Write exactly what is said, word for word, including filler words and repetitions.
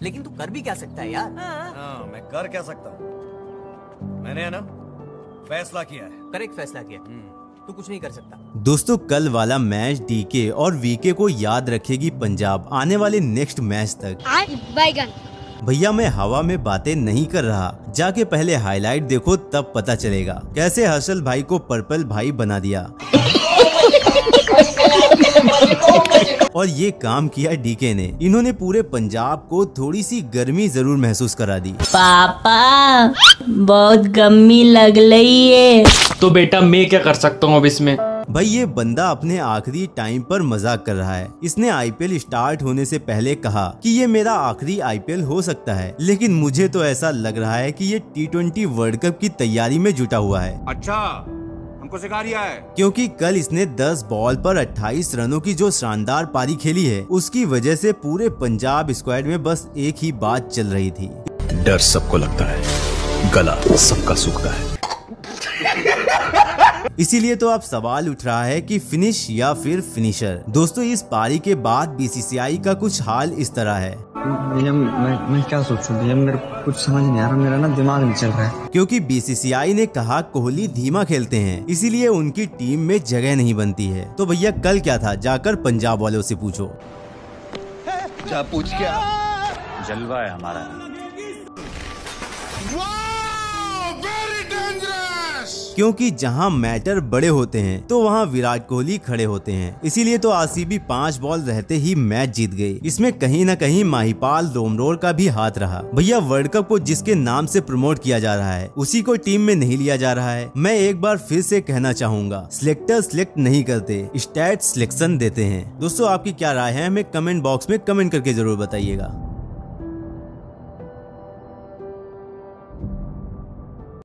लेकिन तू कर भी क्या सकता है यार? हाँ, मैं कर क्या सकता हूँ? मैंने है ना फैसला किया है। करेक्ट फैसला किया, तू कुछ नहीं कर सकता। दोस्तों कल वाला मैच डीके और वीके को याद रखेगी पंजाब आने वाले नेक्स्ट मैच तक। भैया मैं हवा में बातें नहीं कर रहा, जाके पहले हाईलाइट देखो तब पता चलेगा कैसे हर्षल भाई को पर्पल भाई बना दिया। और ये काम किया डीके ने। इन्होंने पूरे पंजाब को थोड़ी सी गर्मी जरूर महसूस करा दी। पापा बहुत गर्मी लग रही है। तो बेटा मैं क्या कर सकता हूँ अब इसमें? भाई ये बंदा अपने आखिरी टाइम पर मजाक कर रहा है। इसने आईपीएल स्टार्ट होने से पहले कहा कि ये मेरा आखिरी आईपीएल हो सकता है, लेकिन मुझे तो ऐसा लग रहा है कि ये टी ट्वेंटी वर्ल्ड कप की तैयारी में जुटा हुआ है। अच्छा, हमको सिखा रिया है। क्योंकि कल इसने दस बॉल पर अट्ठाईस रनों की जो शानदार पारी खेली है, उसकी वजह से पूरे पंजाब स्क्वाड में बस एक ही बात चल रही थी। डर सबको लगता है, गला सबका सूखता है। इसीलिए तो अब सवाल उठ रहा है कि फिनिश या फिर फिनिशर। दोस्तों इस पारी के बाद बीसीसीआई का कुछ हाल इस तरह है। भैया मैं मैं क्या सोचूं भैया, मेरे को कुछ समझ नहीं आ रहा, मेरा ना दिमाग नहीं चल रहा है। क्योंकि बीसीसीआई ने कहा कोहली धीमा खेलते हैं, इसीलिए उनकी टीम में जगह नहीं बनती है। तो भैया कल क्या था, जाकर पंजाब वालों से पूछो। जा पूछ क्या, जलवा है हमारा। क्योंकि जहां मैटर बड़े होते हैं तो वहां विराट कोहली खड़े होते हैं। इसीलिए तो आरसीबी पांच बॉल रहते ही मैच जीत गई। इसमें कहीं न कहीं माहिपाल लोमरोर का भी हाथ रहा। भैया वर्ल्ड कप को जिसके नाम से प्रमोट किया जा रहा है उसी को टीम में नहीं लिया जा रहा है। मैं एक बार फिर से कहना चाहूंगा, सिलेक्टर सिलेक्ट नहीं करते, स्टैट सिलेक्शन देते हैं। दोस्तों आपकी क्या राय है, हमें कमेंट बॉक्स में कमेंट करके जरूर बताइएगा।